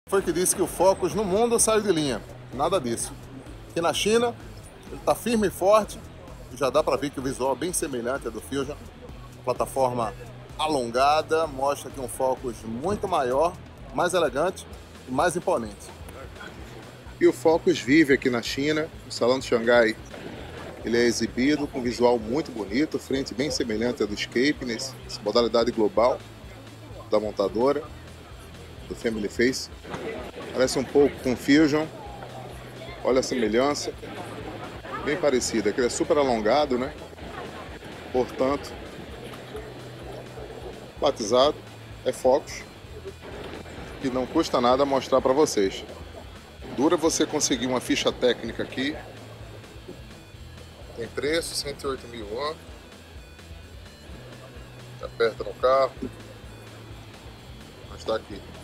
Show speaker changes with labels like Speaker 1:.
Speaker 1: Foi que disse que o Focus no mundo saiu de linha. Nada disso. Aqui na China, ele está firme e forte. E já dá para ver que o visual é bem semelhante ao do Fusion. Plataforma alongada, mostra aqui um Focus muito maior, mais elegante e mais imponente. E o Focus vive aqui na China, no Salão de Xangai. Ele é exibido com visual muito bonito, frente bem semelhante ao do Escape, nessa modalidade global da montadora, do Family Face. Parece um pouco com o Fusion, olha a semelhança, bem parecida. Aquele é super alongado, né? Portanto, batizado é Focus, que não custa nada mostrar para vocês. Dura você conseguir uma ficha técnica aqui. Tem preço, 108 mil yuan. Aperta no carro. Mas tá aqui.